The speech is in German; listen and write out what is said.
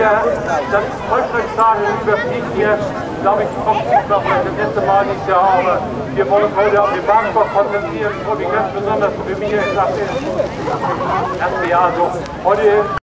das Volksstadion überfliegt hier, glaube ich, kommt nicht noch das letzte Mal nicht Jahr, aber wir wollen uns heute auf den Bahnsport konzentrieren. Ich freue mich ganz besonders für mich, ich sage, das erste Jahr so. Heute